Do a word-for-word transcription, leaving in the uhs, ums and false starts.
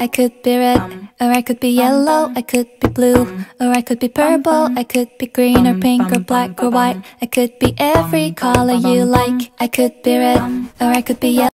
I could be red, or I could be yellow, I could be blue, or I could be purple, I could be green or pink or black or white. I could be every color you like. I could be red, or I could be yellow.